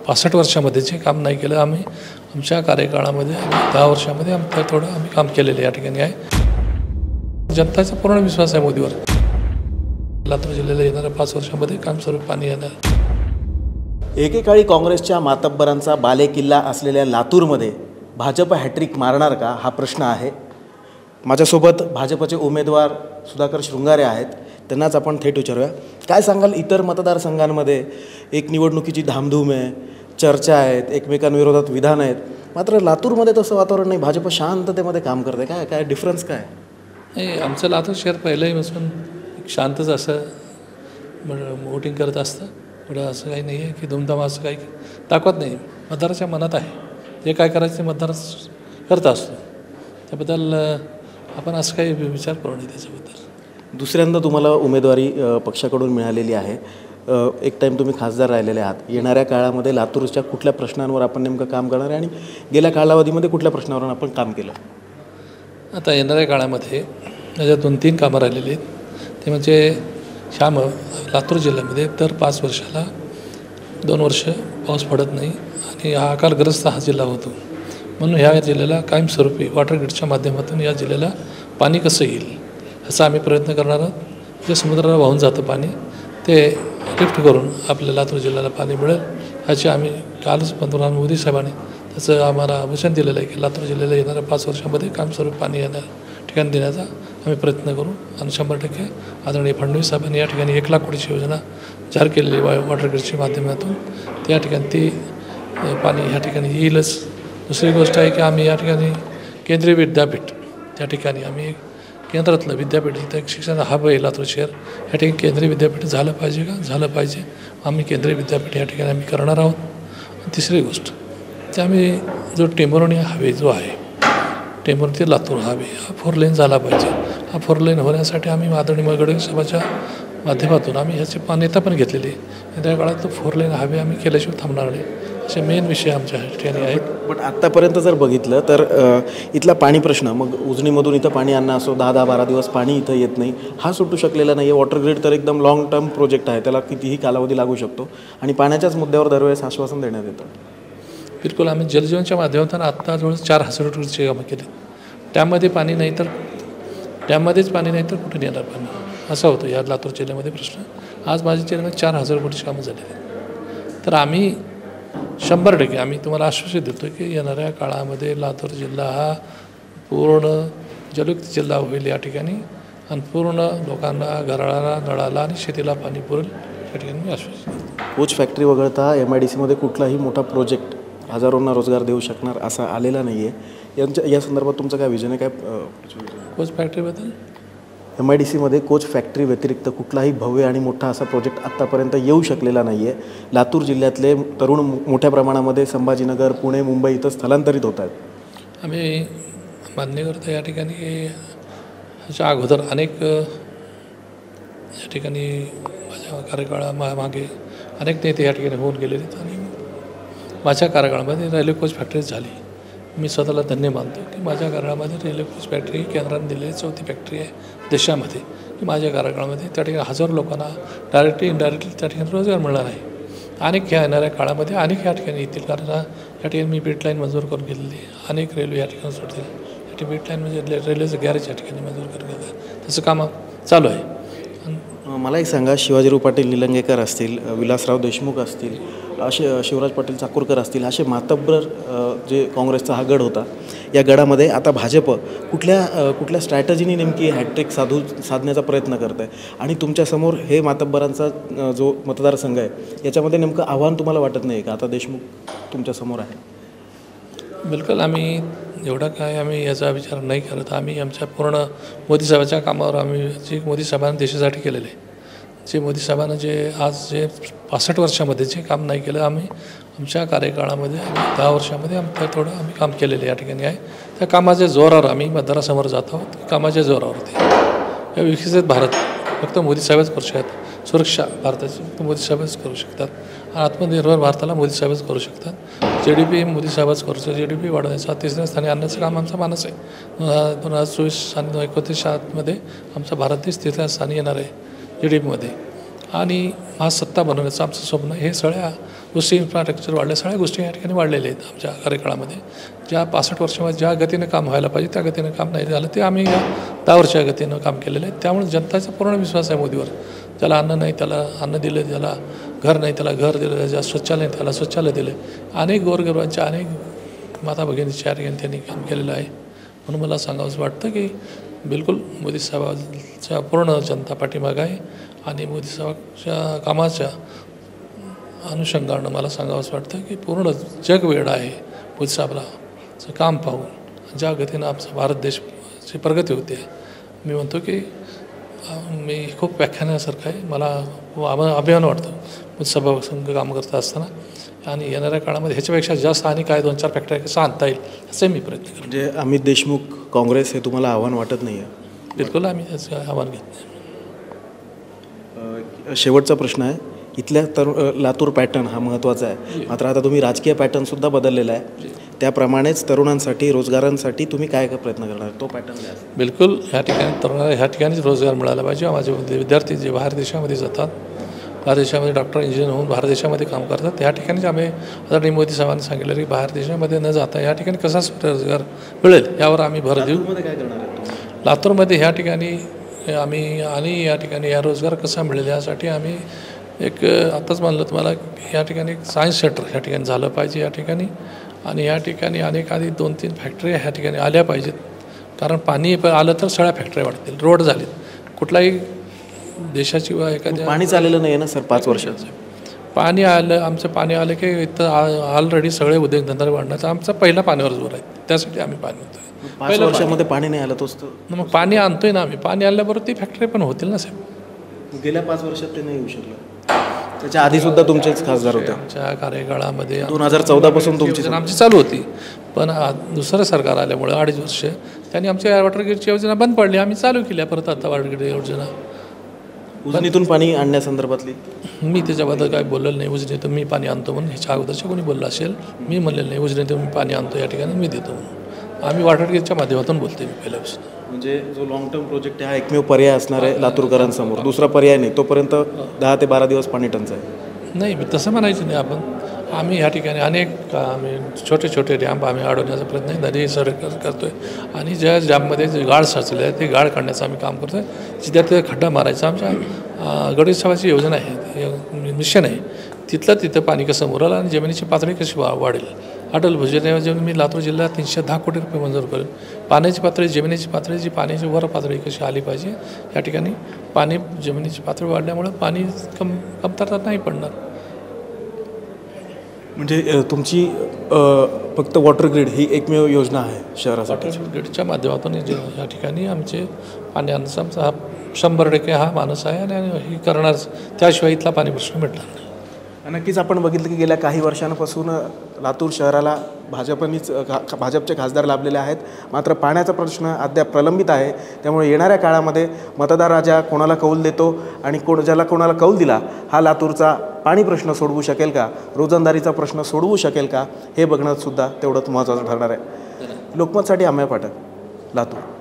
65 वर्षामध्ये जे काम नाही केलं आम्ही आमच्या कार्यकाळामध्ये 10 वर्षामध्ये आम्ही काम केलेलं या ठिकाणी आहे। जनताचा पूर्ण विश्वास आहे मोदीवर। लातूर जिल्ह्याला येणाऱ्या 5 वर्षामध्ये कायमस्वरूपी पाणी येणार। एकेकाळी काँग्रेसच्या मातब्बरांचा बालेकिल्ला असलेल्या लातूरमध्ये भाजप हॅट्रिक मारणार का हा प्रश्न आहे। माझ्यासोबत भाजपचे उमेदवार सुधाकर शृंगारे आहेत, त्यांनाच आपण थेट विचारूया। काय सांगाल, इतर मतदारसंघांमध्ये एक निवडणुकीची धामधूम आहे, चर्चा आहेत, एकमेकांविरोधात विधान आहेत, मात्र लातूरमध्ये तसं वातावरण नाही, भाजप शांततेमध्ये काम करते। काय काय डिफरन्स काय नाही, आमचं लातूर शहर पहिल्यापासून शांतच असं वोटिंग करत असतं। पुढं असं काही नाही आहे की धुमधाम असं काही दाखवत नाही। मतदाराच्या मनात आहे जे काय करायचं ते मतदार करत असतो, त्याबद्दल आपण असं काही विचार करू नये त्याच्याबद्दल। दुसऱ्यांदा तुम्हाला उमेदवारी पक्षाकडून मिळालेली आहे, एक टाईम तुम्ही खासदार राहिलेले आहात। येणाऱ्या काळामध्ये लातूरच्या कुठल्या प्रश्नांवर आपण नेमकं काम करणार आहे आणि गेल्या कालावधीमध्ये कुठल्या प्रश्नावर आपण काम केलं? आता येणाऱ्या काळामध्ये माझ्या 2-3 कामं राहिलेली आहेत। ते म्हणजे लातूर जिल्ह्यामध्ये दर 5 वर्षाला 2 वर्ष पाऊस पडत नाही आणि हा अकालग्रस्त हा जिल्हा होतो, म्हणून ह्या जिल्ह्याला कायमस्वरूपी वॉटर ग्रीडच्या माध्यमातून या जिल्ह्याला पाणी कसं येईल असा आम्ही प्रयत्न करणार आहोत। जे समुद्राला वाहून जातं पाणी ते लिफ्ट करून आपल्या लातूर जिल्ह्याला पाणी मिळेल ह्याची आम्ही कालच पंतप्रधान मोदी साहेबांनी त्याचं आम्हाला वचन दिलेलं आहे की लातूर जिल्ह्याला येणाऱ्या 5 वर्षामध्ये कायमस्वरूपी पाणी येणार ठिकाण देण्याचा आम्ही प्रयत्न करू आणि 100% आदरणीय फडणवीस साहेबांनी या ठिकाणी 1 लाख कोटीची योजना जाहीर केलेली वॉटर ग्रीडच्या माध्यमातून त्या ठिकाणी ती पाणी ह्या ठिकाणी येईलच। दुसरी गोष्ट आहे की आम्ही या ठिकाणी केंद्रीय विद्यापीठ त्या ठिकाणी आम्ही केंद्रातलं विद्यापीठ इथं एक शिक्षण हब आहे लातूर शहर, या ठिकाणी केंद्रीय विद्यापीठ झालं पाहिजे का? झालं पाहिजे। आम्ही केंद्रीय विद्यापीठ या ठिकाणी आम्ही करणार आहोत। तिसरी गोष्ट ते आम्ही जो टेंभुर्णी हायवे जो आहे, टेंभुर्णी ते लातूर हायवे हा 4 लेन झाला पाहिजे। हा 4 लेन होण्यासाठी आम्ही आदरणीय गडकरी साहेबांच्या माध्यमातून आम्ही ह्याची मान्यता पण घेतलेली आहे। येत्या काळात तो 4 लेन हायवे आम्ही केल्याशिवाय थांबणार नाही, असे मेन विषय आमच्या ठिकाणी आहेत। पण आत्तापर्यंत जर बघितलं तर इथला पाणी प्रश्न, मग उजनीमधून इथं पाणी आणणं असो, 10-12 दिवस पाणी इथं येत नाही, हा सुटू शकलेला नाही आहे। वॉटर ग्रीड तर एकदम लॉंग टर्म प्रोजेक्ट आहे, त्याला कितीही कालावधी लागू शकतो आणि पाण्याच्याच मुद्द्यावर दरवेळेस आश्वासन देण्यात येतं। बिलकुल, आम्ही जलजीवनच्या माध्यमातून आत्ता जवळ 4,000 कोटीची कामं केली। त्यामध्ये पाणी नाही तर त्यामध्येच पाणी नाही तर कुठून येणार पाणी, असा होतो या लातूर जिल्ह्यामध्ये प्रश्न। आज माझ्या जिल्ह्यामध्ये 4,000 कोटीची कामं झालेली, तर आम्ही 100% आम्ही तुम्हाला आश्वासित देतो की येणाऱ्या काळामध्ये लातूर जिल्हा हा पूर्ण जलयुक्त जिल्हा होईल या ठिकाणी आणि पूर्ण लोकांना घराला, नळाला आणि शेतीला पाणी पुरेल या ठिकाणी मी आश्वासित देतो। कोच फॅक्टरी वगळता MIDCमध्ये कुठलाही मोठा प्रोजेक्ट हजारोंना रोजगार देऊ शकणार असा आलेला नाही आहे। या संदर्भात तुमचं काय विजन आहे? काय कोच फॅक्टरीबद्दल MIDCमध्ये कोच फॅक्टरी व्यतिरिक्त कुठलाही भव्य आणि मोठा असा प्रोजेक्ट आत्तापर्यंत येऊ शकलेला नाही आहे। लातूर जिल्ह्यातले तरुण मोठ्या प्रमाणामध्ये संभाजीनगर, पुणे, मुंबई इथं स्थलांतरित होत आहेत। आम्ही मान्य करतो या ठिकाणी ह्याच्या अगोदर अनेक या ठिकाणी माझ्या कार्यकाळामागे अनेक नेते या ठिकाणी होऊन गेलेले आहेत आणि माझ्या कार्यकाळामध्ये रेल्वे कोच फॅक्टरी झाली। मी स्वतःला धन्य मानतो की माझ्या कार्यकाळामध्ये रेल्वे कोच फॅक्टरी केंद्राने दिलेली 4थी फॅक्टरी आहे देशामध्ये, की माझ्या कार्यकाळामध्ये त्या ठिकाणी हजारो लोकांना डायरेक्टली इनडायरेक्टली त्या ठिकाणी रोजगार मिळणार आहे। अनेक ह्या येणाऱ्या काळामध्ये अनेक या ठिकाणी येतील, कारण या ठिकाणी मी बीट लाईन मंजूर करून घेतलेली आहे। अनेक रेल्वे या ठिकाणी सोडतील, या ठिकाणी बीट लाईन म्हणजे रेल्वेचं गॅरेज या ठिकाणी मंजूर करून घेतलं आहे, त्याचं काम चालू आहे। मला एक सांगा, शिवाजीराव पाटील निलंगेकर असतील, विलासराव देशमुख असतील, असे शिवराज पाटील चाकूरकर असतील, असे मातब्बर जे काँग्रेसचा हा गड होता, या गडामध्ये आता भाजप कुठल्या स्ट्रॅटजीनी नेमकी हॅट्रिक साधण्याचा प्रयत्न करत आहे आणि तुमच्यासमोर हे मातब्बरांचा जो मतदारसंघ आहे याच्यामध्ये नेमकं आव्हान तुम्हाला वाटत नाही का? आता देशमुख तुमच्यासमोर आहे। बिलकुल, आम्ही एवढा काय आम्ही याचा विचार नाही करत। आम्ही आमच्या पूर्ण मोदी साहेबांच्या कामावर आम्ही जे मोदी साहेबांनी देशासाठी केलेलं आहे, जे मोदी साहेबांनं जे आज जे 65 वर्षामध्ये जे काम नाही केलं आम्ही आमच्या कार्यकाळामध्ये 10 वर्षामध्ये आम्ही काम केलेलं आहे या ठिकाणी आहे। त्या कामाच्या जोरावर आम्ही मतदारासमोर जात आहोत, कामाच्या जोरावरती या विकसित भारत फक्त मोदी साहेबच करू शकतात। सुरक्षा भारताची फक्त मोदी साहेबच करू शकतात, आत्मनिर्भर भारताला मोदी साहेबच करू शकतात। GDP मोदी साहेबच करू शकतात। GDP वाढवण्याचा 3ऱ्या स्थानी आणण्याचं काम आमचा मानस आहे। 2024 आणि 2029 आमचा भारत देश 3ऱ्या स्थानी येणार आहे GDPमध्ये, आणि महासत्ता बनवण्याचं आमचं स्वप्न हे सगळ्या गोष्टी इन्फ्रास्ट्रक्चर वाढल्या, सगळ्या गोष्टी या ठिकाणी वाढलेल्या आहेत आमच्या कार्यकाळामध्ये. ज्या 65 वर्षामध्ये ज्या गतीनं काम व्हायला पाहिजे त्या गतीनं काम नाही झालं, ते आम्ही या 10 वर्षाच्या गतीनं काम केलेलं आहे. त्यामुळे जनताचा पूर्ण विश्वास आहे मोदीवर. ज्याला अन्न नाही त्याला अन्न दिलं, ज्याला घर नाही त्याला घर दिलं, ज्याला शौचालय त्याला शौचालय दिलं. अनेक गोरगरिबांच्या अनेक माता भगिनीच्या ठिकाणी त्यांनी काम केलेलं आहे. म्हणून मला सांगावंसं वाटतं की बिलकुल मोदी साहेबांच्या पूर्ण जनता पाठीमागं आहे आणि मोदी साहेबांच्या कामाच्या अनुषंगानं मला सांगावंसं वाटतं की पूर्ण जग वेड आहे मोदी साहेबांचं काम पाहून. ज्या गतीनं आमचा भारत देशची प्रगती होते, मी म्हणतो की मी खूप व्याख्यानासारखं आहे. मला अभिमान वाटतो मोदी साहेबांसंग काम करत असताना. आणि येणाऱ्या काळामध्ये ह्याच्यापेक्षा जास्त आणि काय 2-4 फॅक्टऱ्या कसं आणता येईल असे मी प्रयत्न करतो. म्हणजे अमित देशमुख काँग्रेस हे तुम्हाला आव्हान वाटत नाही आहे? बिलकुल आम्ही त्याचं आव्हान घेत नाही. शेवटचा प्रश्न आहे, इथल्या लातूर पॅटर्न हा महत्त्वाचा आहे, मात्र आता तुम्ही राजकीय पॅटर्नसुद्धा बदललेला आहे. त्याप्रमाणेच तरुणांसाठी रोजगारांसाठी तुम्ही काय प्रयत्न करणार, तो पॅटर्न द्या. बिलकुल ह्या ठिकाणी तरुणाला ह्या ठिकाणीच रोजगार मिळाला पाहिजे. माझे विद्यार्थी जे बाहेर देशामध्ये जातात, बाहेर देशामध्ये डॉक्टर इंजिनियर होऊन बाहेर देशामध्ये काम करतात, त्या ठिकाणीच आम्ही आदरणीय मोदी साहेबांनी सांगितलं की बाहेर देशामध्ये न जाता या ठिकाणी कसा रोजगार मिळेल यावर आम्ही भर देऊ. काय करणार आहे? लातूरमध्ये ह्या ठिकाणी आम्ही आणि या ठिकाणी या रोजगार कसा मिळेल यासाठी आम्ही एक आत्ताच म्हणलं तुम्हाला या ठिकाणी एक सायन्स सेंटर ह्या ठिकाणी झालं पाहिजे या ठिकाणी. आणि या ठिकाणी अनेक आधी 2-3 फॅक्टऱ्या ह्या ठिकाणी आल्या पाहिजेत. कारण पाणी आलं तर सगळ्या फॅक्टऱ्या वाढतील, रोड झालेत. कुठलाही देशाची वा एखाद्या पाणी चाललेलं नाही आहे ना सर 5 वर्षाचं. पाणी आलं, आमचं पाणी आलं की इथं ऑलरेडी सगळे उद्योगधंदा वाढण्याचा आमचा पहिला पाण्यावर जोर आहे. त्यासाठी आम्ही पाणी आणतोय. 5 वर्षामध्ये पाणी नाही आलं तोच मग पाणी आणतोय ना आम्ही. पाणी आल्याबरोबर ती फॅक्टरी पण होतील ना साहेब. गेल्या 5 वर्षात ते नाही येऊ शकलं. त्याच्या आधीसुद्धा तुमचेच खासदार होते. आमच्या कार्यकाळामध्ये 2014 पासून तुमची आमची चालू होती, पण दुसरं सरकार आल्यामुळे 2.5 वर्ष त्यांनी आमच्या वॉटरग्रीडची योजना बंद पडली. आम्ही चालू केल्या परत आता वॉटरग्रीड योजना. उजनीतून पाणी आणण्यासंदर्भातली मी त्याच्याबद्दल काय बोललेलं नाही. उजनीतून मी पाणी आणतो म्हणून ह्याच्या अगोदरच्या कोणी बोललं असेल, मी म्हणलेलं नाही. उजनीतून मी पाणी आणतो या ठिकाणी मी देतो म्हणून. आम्ही वॉटरग्रीडच्या माध्यमातून बोलते मी पहिल्यापासून. म्हणजे जो लॉंग टर्म प्रोजेक्ट आहे हा एकमेव पर्याय असणार आहे लातूरकरांसमोर, दुसरा पर्याय नाही. तोपर्यंत 10 ते 12 दिवस पाणी टंचाई नाही, तसं म्हणायचं नाही आपण. आम्ही ह्या ठिकाणी अनेक आम्ही छोटे छोटे डॅम्प आम्ही अडवण्याचा प्रयत्न नदी सर करतो आहे. आणि ज्या डॅममध्ये जे गाळ साचले आहे ते गाळ काढण्याचं आम्ही काम करतो आहे. जिथे ते खड्डा मारायचा आमच्या गडहिंग्लजची योजना आहे, मिशन आहे. तिथं पाणी कसं मुरल आणि जमिनीची पातळी कशी वाढेल. अटल भुजल योजनेने मी लातूर जिल्ह्यात 310 कोटी रुपये मंजूर करेल. पाण्याची पातळी, जमिनीची पातळी, जी पाण्याची वर पातळी कशी आली पाहिजे या ठिकाणी. पाणी जमिनीची पातळी वाढल्यामुळं पाणी कमतरता नाही पडणार. म्हणजे तुमची फक्त वॉटर ग्रीड ही एकमेव योजना आहे शहरासाठी. वॉटर ग्रीडच्या माध्यमातून या ठिकाणी आमचे पाण्याचा आमचा 100% हा माणूस आहे आणि ही करणार, त्याशिवाय इथला पाणी प्रश्न मिटणार नाही. नक्कीच आपण बघितलं की गेल्या काही वर्षांपासून लातूर शहराला भाजपचे खासदार लाभलेले आहेत, मात्र पाण्याचा प्रश्न अद्याप प्रलंबित आहे. त्यामुळे येणाऱ्या काळामध्ये मतदार राजा कोणाला कौल देतो आणि ज्याला कोणाला कौल दिला हा लातूरचा पाणी प्रश्न सोडवू शकेल का, रोजंदारीचा प्रश्न सोडवू शकेल का, हे बघणं सुद्धा तेवढंच महत्त्वाचं ठरणार आहे. लोकमतसाठी अमेय पाठक, लातूर.